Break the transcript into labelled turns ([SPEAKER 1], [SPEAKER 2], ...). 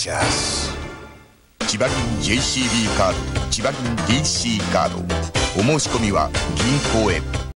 [SPEAKER 1] シャス。千葉銀 JCB カード、千葉銀 DC カード。お申し込みは銀行へ。